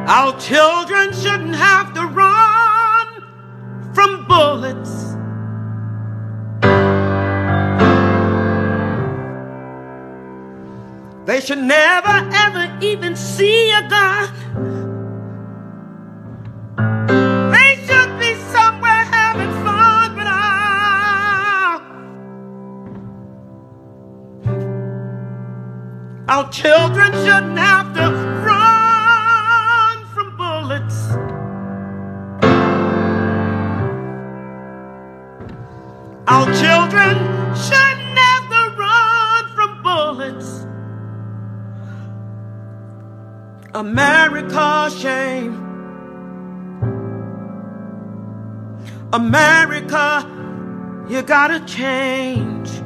Our children shouldn't have to run from bullets. They should never ever even see a gun. They should be somewhere having fun, but our children shouldn't have to run from bullets. Our children shouldn't have to run from bullets. America, shame. America, you gotta change.